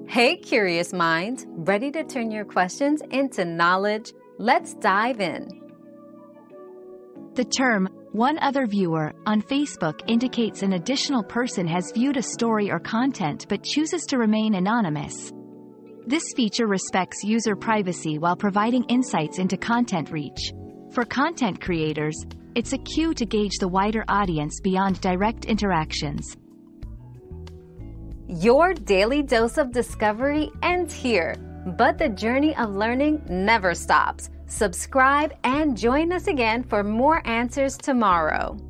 Hey, curious minds, ready to turn your questions into knowledge? Let's dive in. The term, one other viewer, on Facebook indicates an additional person has viewed a story or content but chooses to remain anonymous. This feature respects user privacy while providing insights into content reach. For content creators, it's a cue to gauge the wider audience beyond direct interactions. Your daily dose of discovery ends here, but the journey of learning never stops. Subscribe and join us again for more answers tomorrow.